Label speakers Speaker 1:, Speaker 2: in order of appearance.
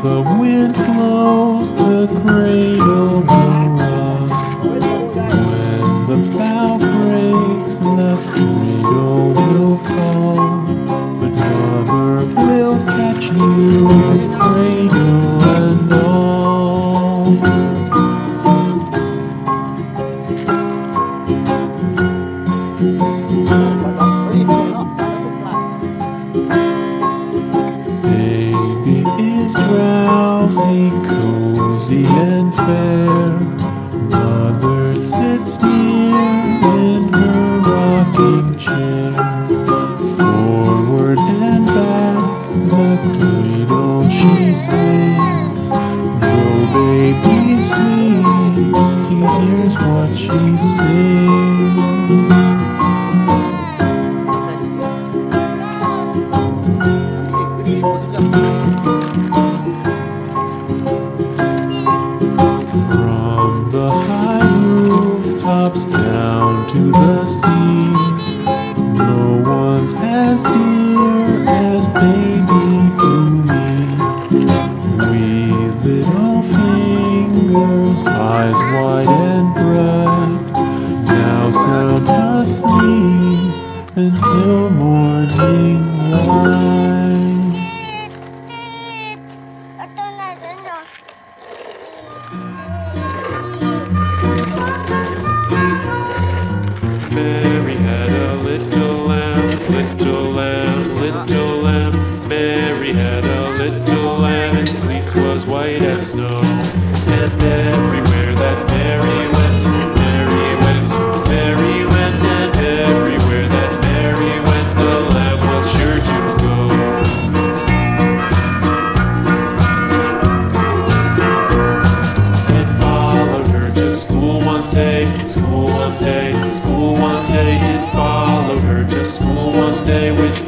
Speaker 1: the wind blows, the cradle will rock. When the bough breaks, the cradle will fall. But mother will catch you, cradle and all. Baby is drowsy, cozy and fair. Mother sits near in her rocking chair. Forward and back, the cradle she swings. Though baby sleeps, he hears what she sings. From the high rooftops down to the sea, no one's as dear as baby to me. Wee little fingers, eyes wide and bright, now sound asleep until morning light. Mary had a little lamb, little lamb, little lamb. Mary had a little lamb, its fleece was white as snow. And everywhere that Mary went, Mary went, Mary went. And everywhere that Mary went, the lamb was sure to go. It followed her to school one day, school one day, school one day. It followed her to school one day, which